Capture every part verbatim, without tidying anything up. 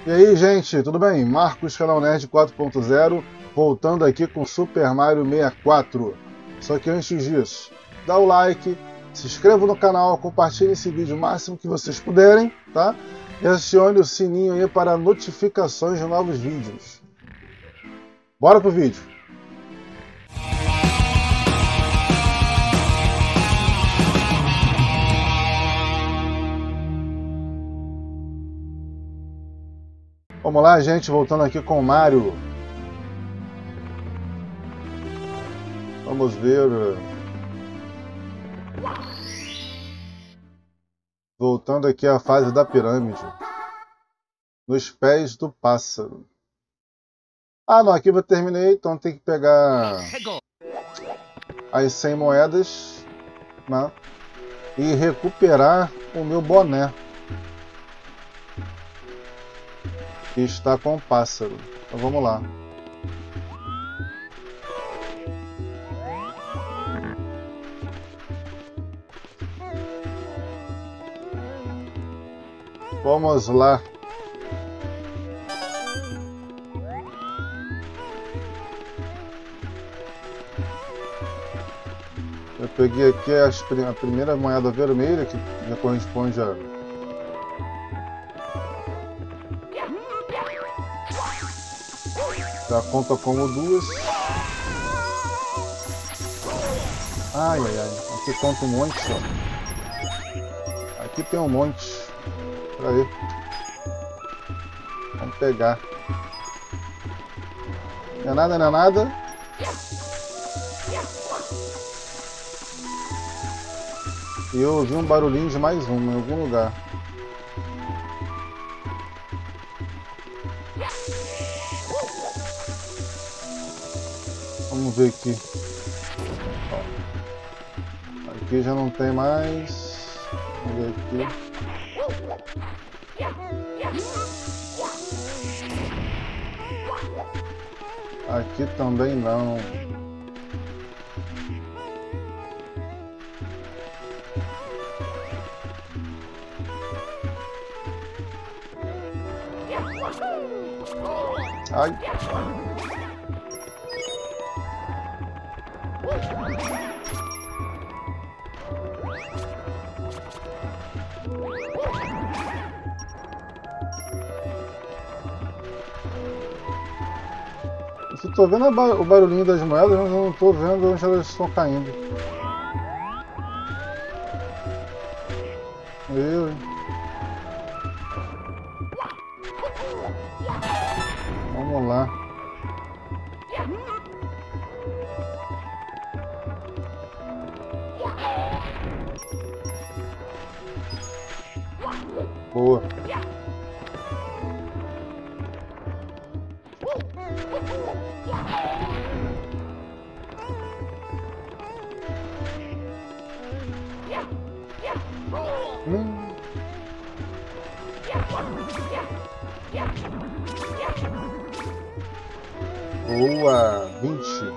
E aí, gente, tudo bem? Marcos, Canal Nerd quatro ponto zero, voltando aqui com Super Mario sessenta e quatro. Só que antes disso, dá o like, se inscreva no canal, compartilhe esse vídeo o máximo que vocês puderem, tá? E acione o sininho aí para notificações de novos vídeos. Bora pro vídeo! Vamos lá, gente, voltando aqui com o Mario. Vamos ver. Voltando aqui à fase da pirâmide. Nos pés do pássaro. Ah, não, aqui eu terminei, então tem que pegar as cem moedas, né, e recuperar o meu boné, que está com o pássaro. Então vamos lá. Vamos lá. Eu peguei aqui as, a primeira moeda vermelha, que me corresponde a... Já conta como duas. Ai, ai, ai. Aqui conta um monte, ó. Aqui tem um monte. Pera aí. Vamos pegar. Não é nada, não é nada. E eu ouvi um barulhinho de mais uma em algum lugar. Vamos ver aqui. Aqui já não tem mais. Vamos ver aqui. Aqui também não. Ai. Eu estou vendo o barulhinho das moedas, mas eu não estou vendo onde elas estão caindo. Eu, hein? Vamos lá. Boa. Hum. Boa, vinte.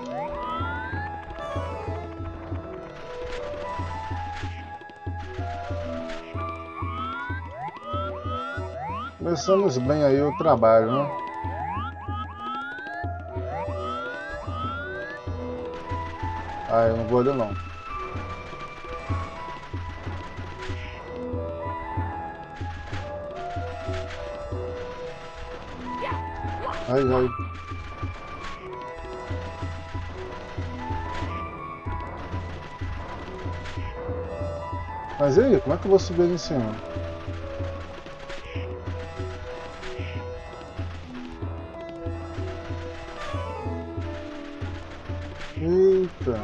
Começamos bem aí o trabalho, né? Ah, eu não vou olhar não. Ai, ai. Mas e aí, como é que eu vou subir ali em cima? Eita.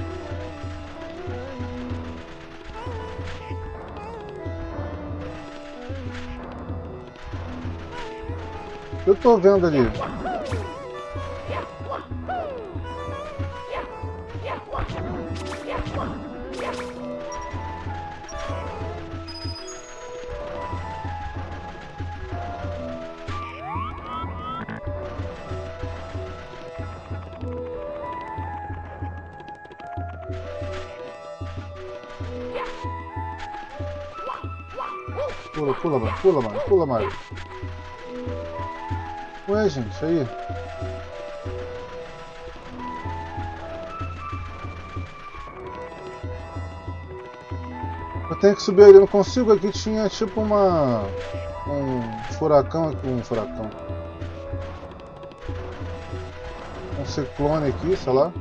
Eu tô vendo ali. Pula, pula, mano, pula, mano, pula, Mario. Ué, gente, aí. Eu tenho que subir ali, não consigo. Aqui tinha tipo uma... um furacão aqui, um furacão. Um ciclone aqui, sei lá.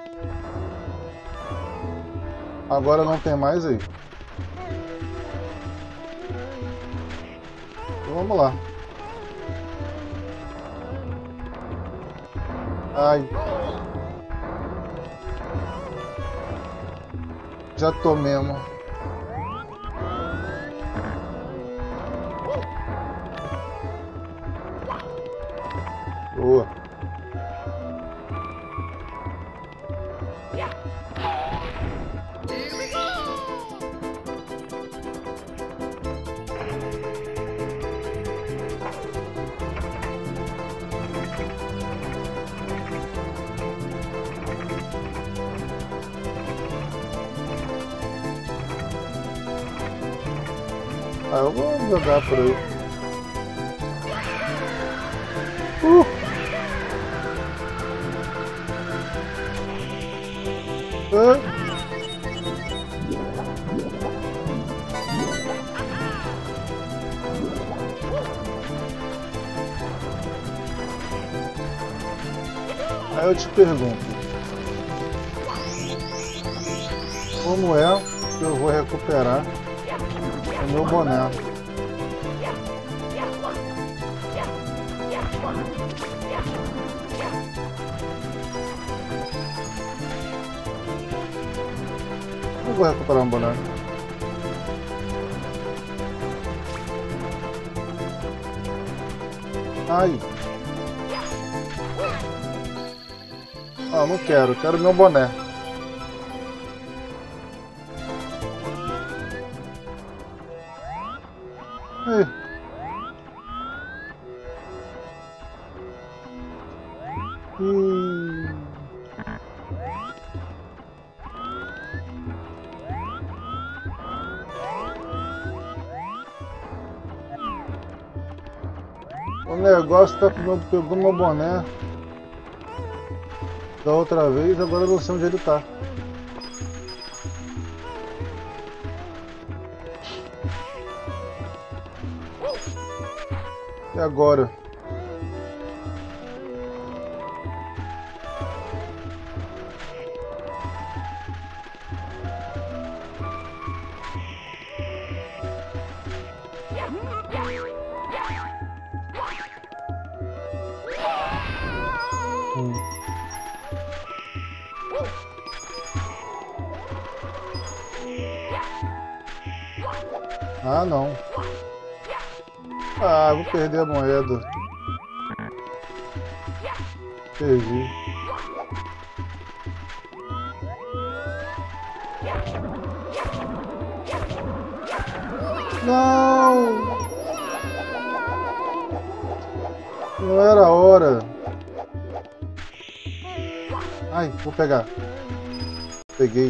Agora não tem mais aí. Então vamos lá. Ai. Já tô mesmo. Boa. Ah, eu vou jogar por aí. Uh! Ah. Aí eu te pergunto, como é que eu vou recuperar o meu boné? Eu vou recuperar um boné. Ai. Ah, não quero, quero meu boné. Ei. Hum. O negócio tá pegando meu boné da outra vez, agora eu não sei onde ele tá. E agora? Hum. Ah, não. Ah, vou perder a moeda. Perdi. Não! Não era a hora. Ai, vou pegar. Peguei.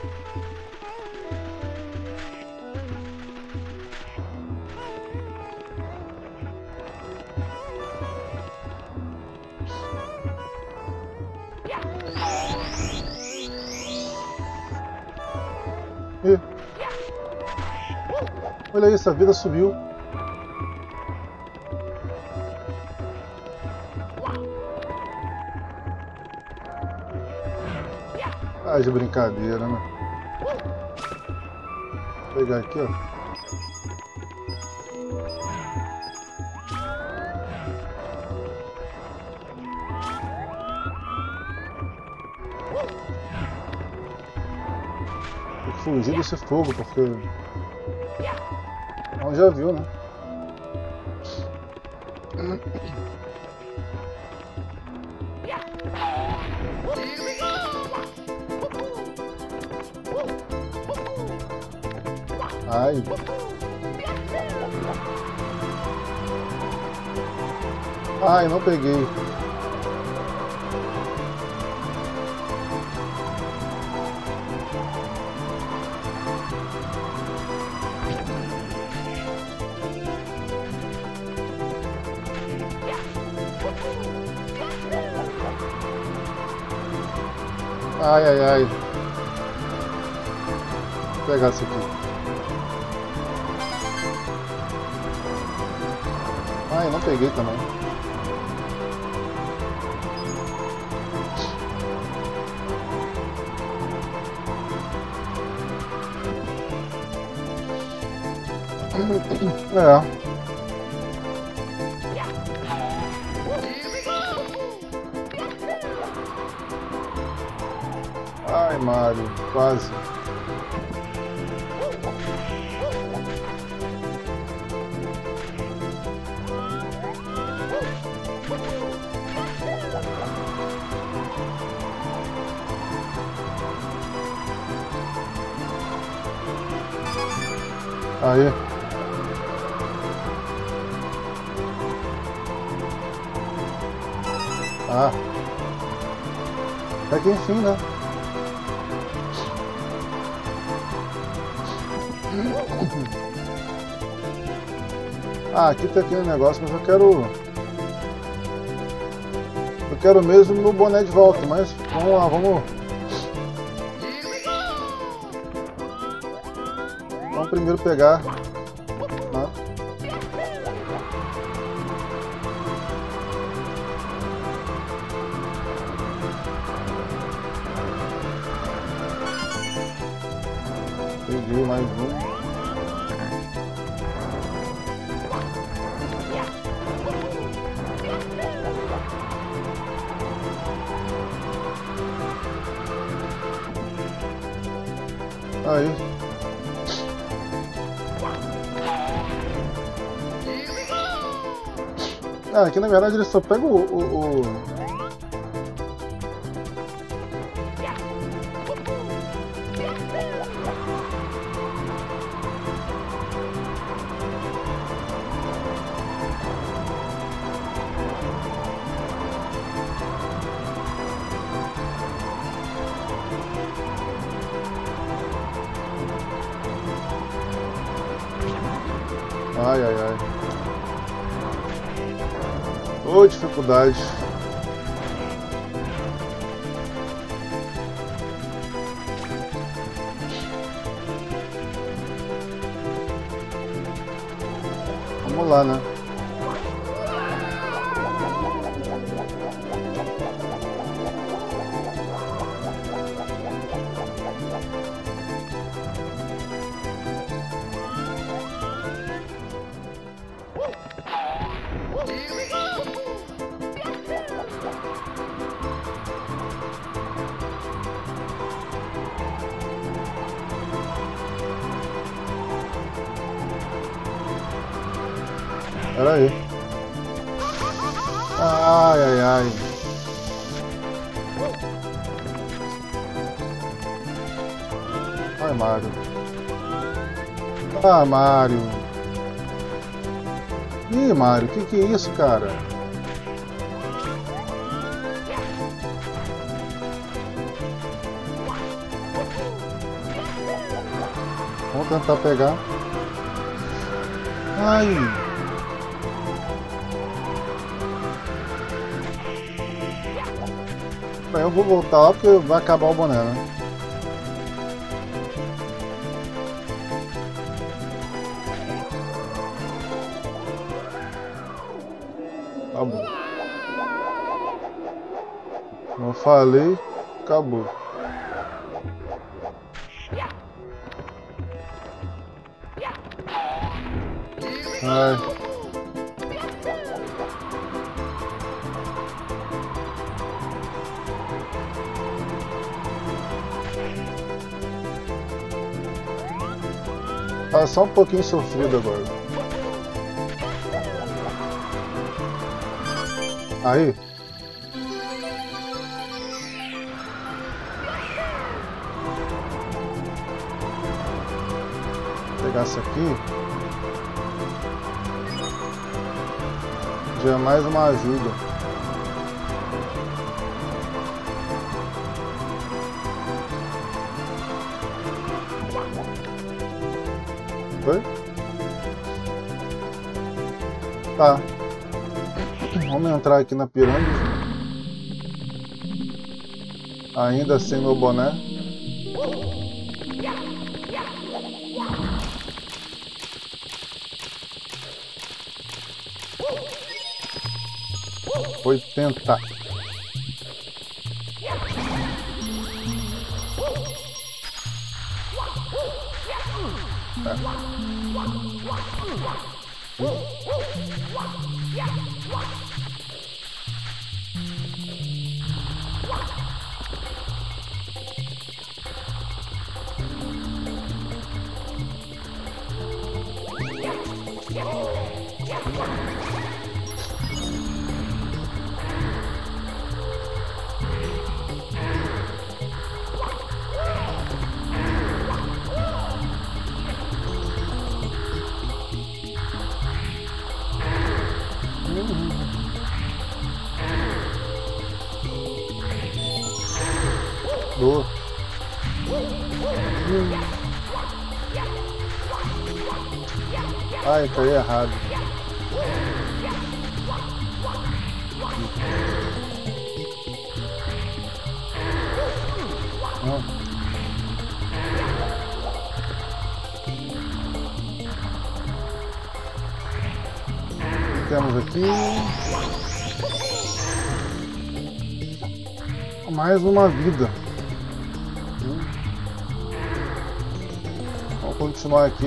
Ih. Olha isso, a vida subiu. Ah, de brincadeira, né? Vou pegar aqui, ó. Tem que fugir desse fogo, porque... não, já viu, né? Ai. Ai, não peguei. Ai, ai, ai. Vou pegar isso aqui. Ai, não peguei também. É. Ai, Mario, quase. Aí. Ah. Até que enfim, né? Ah, aqui tem aquele negócio, mas eu quero... Eu quero mesmo meu boné de volta, mas vamos lá, vamos... Vamos primeiro pegar... Né? Peguei mais um. Aí. Ah, aqui na verdade ele só pega o... o, o... Ai, ai, ai. Ô, dificuldade. Vamos lá, né? Pera aí. Ai, ai, ai. Ai, Mario. Ah, Mario. Ih, Mario, que que é isso, cara? Vamos tentar pegar. Ai. Bem, eu vou voltar lá porque vai acabar o boné, né? Tá bom. Como eu falei, acabou. Ai. Tá só um pouquinho sofrido agora. Aí. Vou pegar essa aqui. Já é mais uma ajuda. Foi? Tá. Vamos entrar aqui na pirâmide. Ainda sem meu boné. oitenta. É. Do. Ai, caí errado. Não. O que temos aqui? Mais uma vida. Vamos continuar aqui.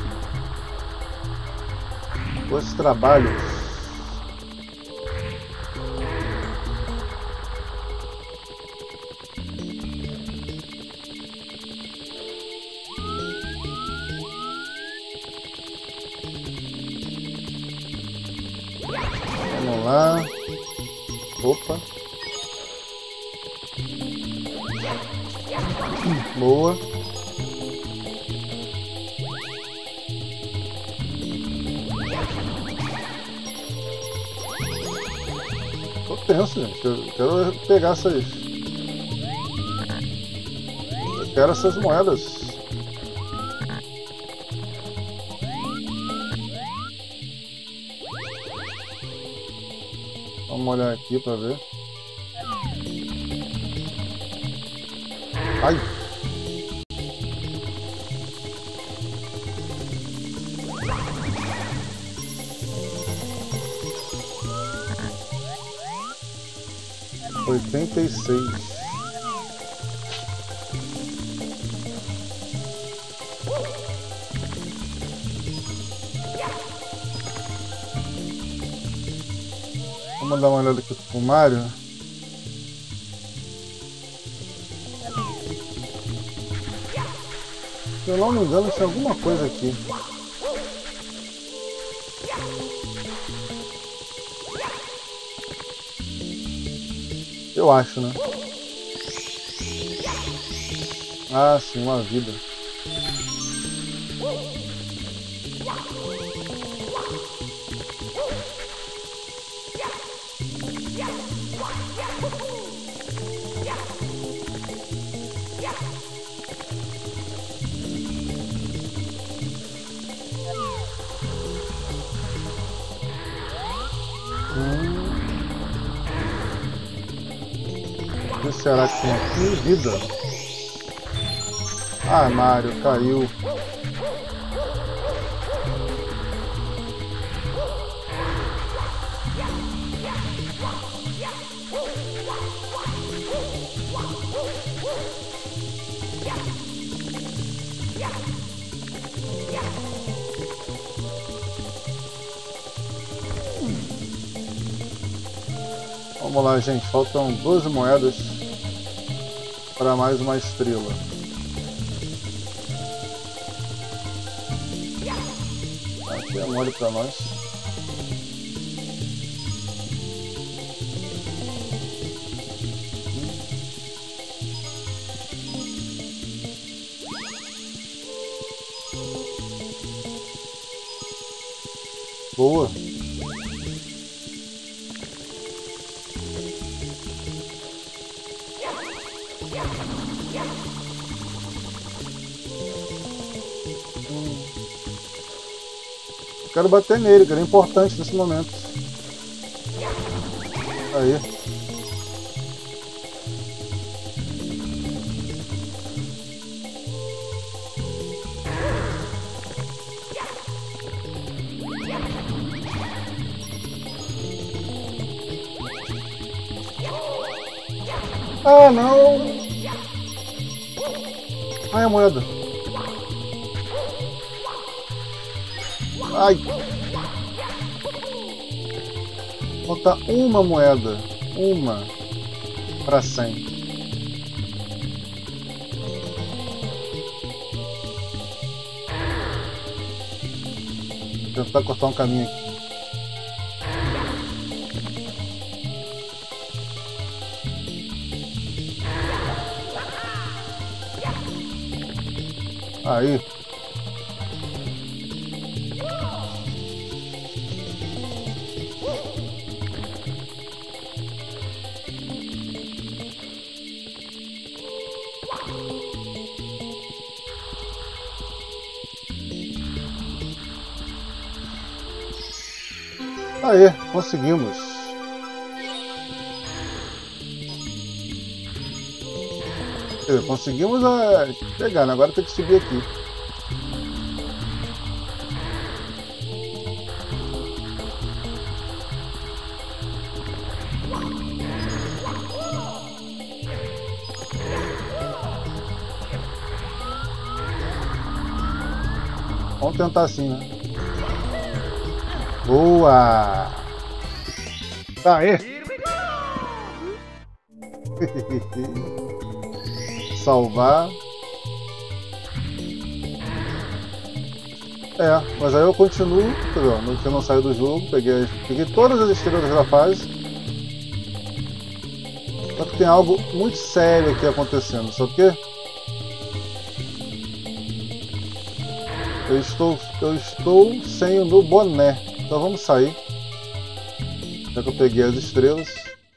Os trabalhos. Vamos lá. Opa. Boa. Tô tenso, gente. Eu quero pegar essas. Eu quero essas moedas. Vamos olhar aqui pra ver. Ai! Oitenta e seis. Vamos dar uma olhada aqui pro Mario. Se eu não me engano, tinha alguma coisa aqui. Eu acho, né? Ah, sim, uma vida. O que será que tem aqui? Vida. Ah, Mario, caiu. Vamos lá, gente. Faltam doze moedas para mais uma estrela. Aqui é mole para nós. Boa. Quero bater nele, que ele é importante nesse momento. Aí. Ah, não! Ai, a moeda. Ai! Falta uma moeda. Uma. Para cem. Vou tentar cortar um caminho aqui. Aí. Aê, conseguimos. Quer dizer, conseguimos é, pegar, né? Agora tem que subir aqui. Vamos tentar assim, né? Boa! Tá aí! Salvar. É, mas aí eu continuo, entendeu? No que eu não saio do jogo, peguei, peguei todas as estrelas da fase. Só que tem algo muito sério aqui acontecendo, sabe o quê? Eu estou, eu estou sem o meu boné. Então vamos sair. Já que eu peguei as estrelas.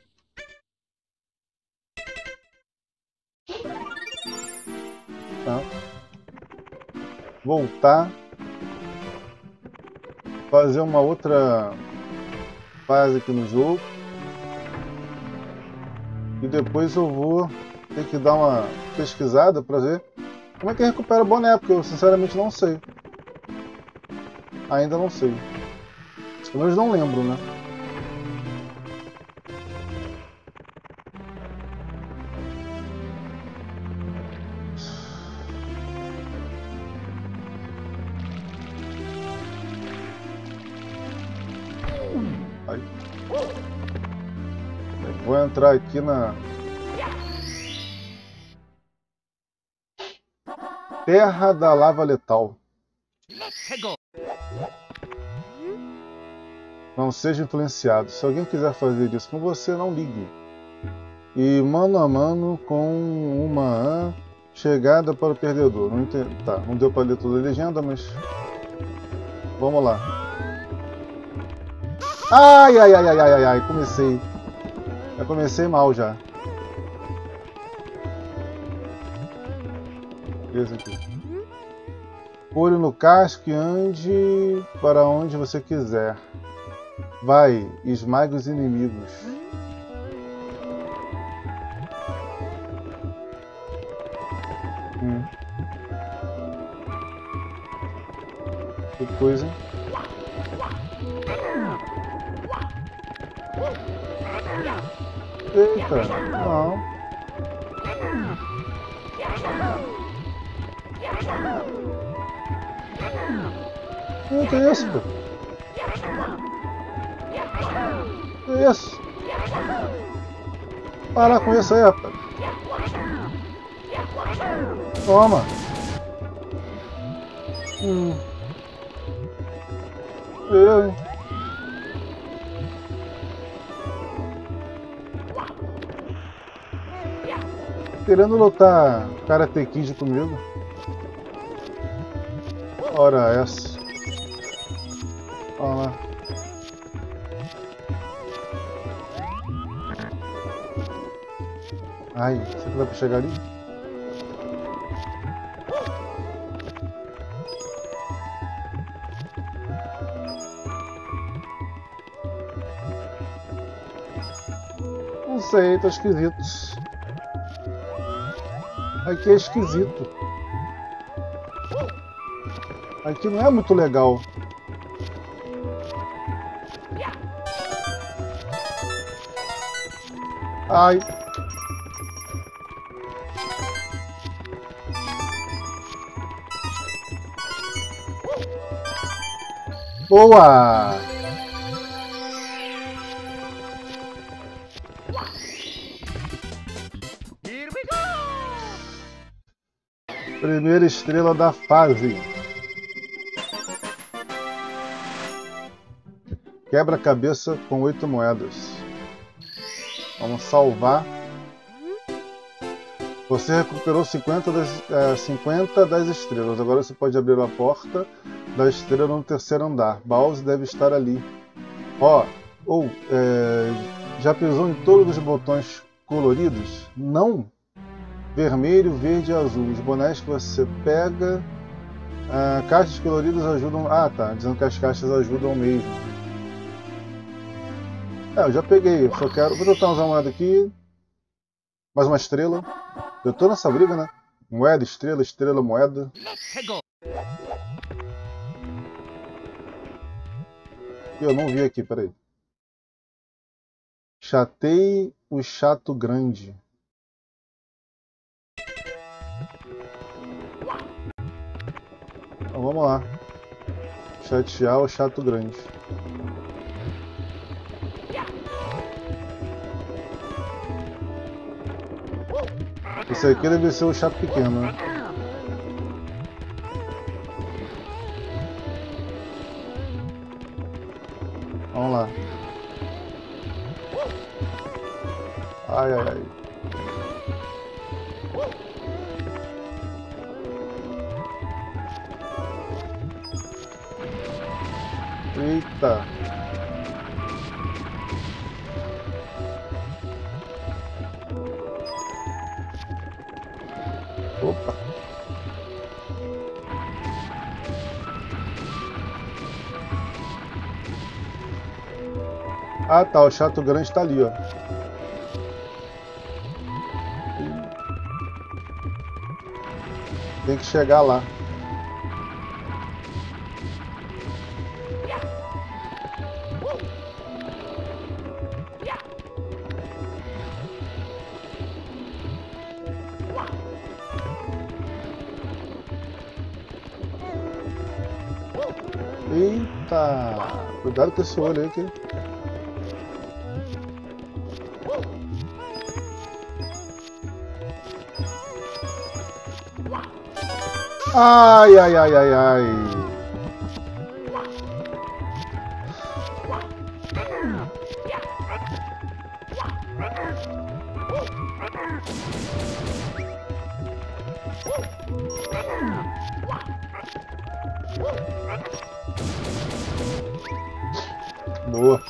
Tá. Voltar. Fazer uma outra fase aqui no jogo. E depois eu vou ter que dar uma pesquisada para ver como é que recupera o boné, porque eu sinceramente não sei. Ainda não sei. Pelo menos não lembro, né? Aí. Vou entrar aqui na Terra da Lava Letal. Não seja influenciado. Se alguém quiser fazer isso com você, não ligue. E mano a mano com uma chegada para o perdedor. Não entendi. Tá, não deu para ler toda a legenda, mas vamos lá. Ai, ai, ai, ai, ai, ai, ai, comecei. Já comecei mal já. Esse aqui. Olho no casco e ande para onde você quiser. Vai, esmague os inimigos. Hum. Que coisa. Eita, não. O que é isso, pô? Que é isso? Parar com isso aí, rapaz. Toma. Hum. Eu, hein? Querendo lutar Karate Kid comigo. Ora essa. Olha lá. Ai, será que dá pra chegar ali? Não sei, tá esquisito. Aqui é esquisito. Aqui não é muito legal. Ai. Boa! Primeira estrela da fase. Quebra-cabeça com oito moedas. Vamos salvar. Você recuperou cinquenta das, é, cinquenta das estrelas. Agora você pode abrir a porta da estrela no terceiro andar. Bowser deve estar ali. Ó, ou é, já pisou em todos os botões coloridos? Não. Vermelho, verde e azul. Os bonés que você pega. Ah, caixas coloridas ajudam. Ah, tá. Dizendo que as caixas ajudam mesmo. É, eu já peguei. Eu só quero. Vou tentar usar uma moeda aqui. Mais uma estrela. Eu tô nessa briga, né? Moeda, estrela, estrela, moeda. Eu não vi aqui, peraí. Chatei o chato grande. Então vamos lá. Chatear o chato grande. Esse aqui deve ser o chato pequeno, né? Vamos lá. Ai, ai, ai. Eita. Opa. Ah tá, o chato grande tá ali, ó. Tem que chegar lá. Eita! Cuidado com esse olho aí que... Ai, ai, ai, ai, ai. Boa.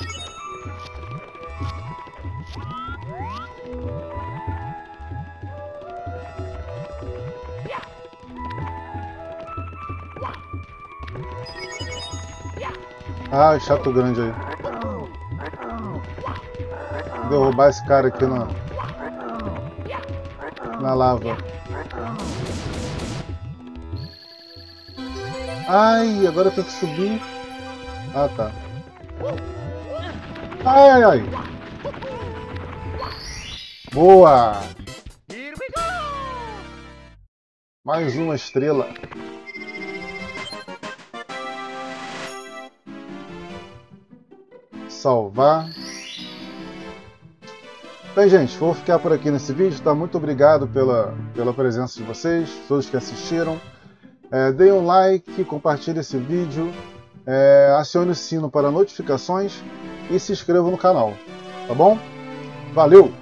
Ah, chato grande aí. Vou derrubar esse cara aqui na, na lava. Ai, agora tem que subir. Ah, tá. Ai, ai, ai. Boa! Mais uma estrela. Salvar. Bem, gente, vou ficar por aqui nesse vídeo. Tá? Muito obrigado pela, pela presença de vocês, todos que assistiram. É, deem um like, compartilhe esse vídeo, é, acione o sino para notificações e se inscreva no canal. Tá bom? Valeu!